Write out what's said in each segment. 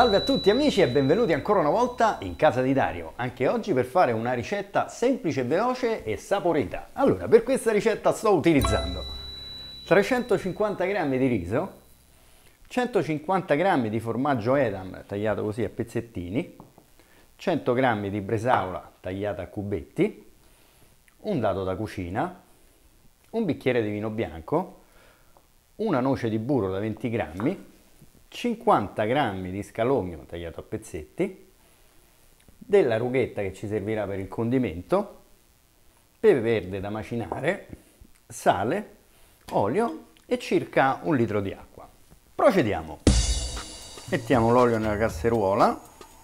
Salve a tutti amici e benvenuti ancora una volta in casa di Dario, anche oggi per fare una ricetta semplice, veloce e saporita. Allora, per questa ricetta sto utilizzando 350 g di riso, 150 g di formaggio Edam tagliato così a pezzettini, 100 g di bresaola tagliata a cubetti, un dado da cucina, un bicchiere di vino bianco, una noce di burro da 20 g, 50 g di scalogno tagliato a pezzetti, della rughetta che ci servirà per il condimento, pepe verde da macinare, sale, olio e circa un litro di acqua. Procediamo. Mettiamo l'olio nella casseruola,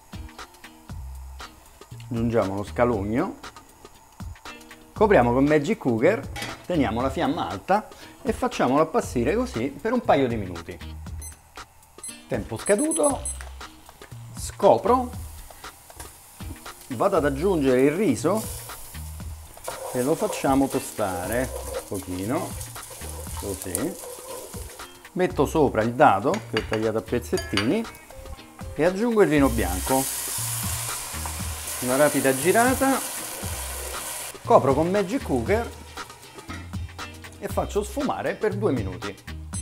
aggiungiamo lo scalogno, copriamo con Magic Cooker, teniamo la fiamma alta e facciamolo appassire così per un paio di minuti. Tempo scaduto, scopro, vado ad aggiungere il riso e lo facciamo tostare un pochino, così. Metto sopra il dado che ho tagliato a pezzettini e aggiungo il vino bianco. Una rapida girata, copro con Magic Cooker e faccio sfumare per 2 minuti.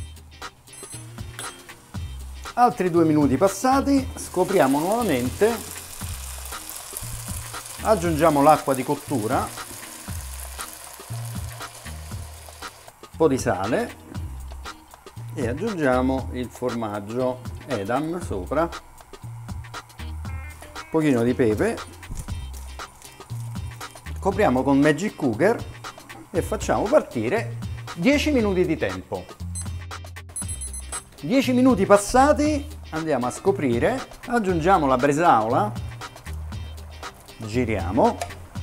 Altri 2 minuti passati, scopriamo nuovamente, aggiungiamo l'acqua di cottura, un po' di sale e aggiungiamo il formaggio Edam sopra, un pochino di pepe, copriamo con Magic Cooker e facciamo partire 10 minuti di tempo. 10 minuti passati, andiamo a scoprire, aggiungiamo la bresaola, giriamo.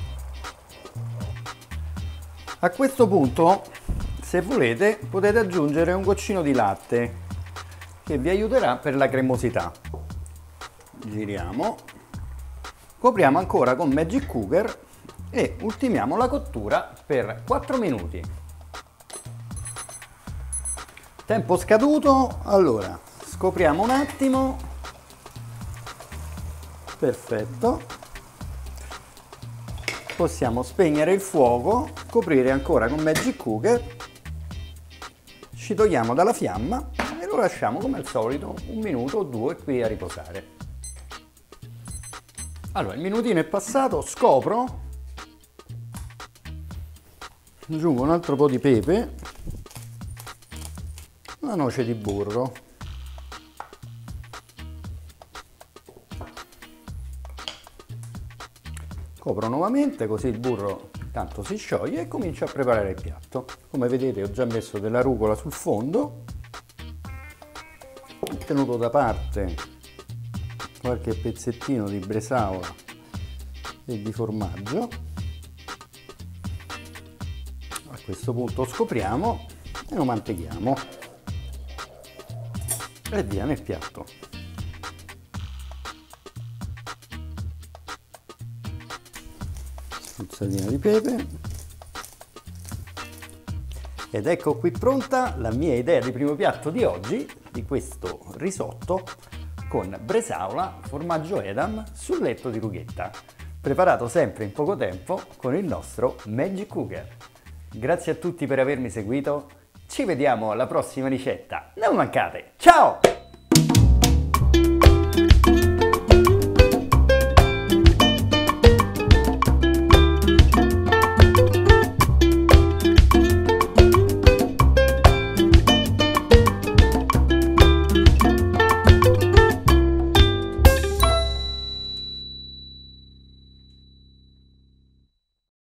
A questo punto, se volete, potete aggiungere un goccino di latte che vi aiuterà per la cremosità. Giriamo, copriamo ancora con Magic Cooker e ultimiamo la cottura per 4 minuti. Tempo scaduto, allora scopriamo un attimo, perfetto, possiamo spegnere il fuoco, coprire ancora con Magic Cooker, ci togliamo dalla fiamma e lo lasciamo come al solito 1 minuto o 2 qui a riposare. Allora, il minutino è passato, scopro, aggiungo un altro po' di pepe, una noce di burro, copro nuovamente così il burro tanto si scioglie e comincio a preparare il piatto. Come vedete ho già messo della rucola sul fondo, ho tenuto da parte qualche pezzettino di bresaola e di formaggio. A questo punto scopriamo e lo mantechiamo. E via nel piatto. Spruzzolino di pepe. Ed ecco qui pronta la mia idea di primo piatto di oggi, di questo risotto con bresaola, formaggio Edam sul letto di rughetta, preparato sempre in poco tempo con il nostro Magic Cooker. Grazie a tutti per avermi seguito. Ci vediamo alla prossima ricetta, non mancate, ciao!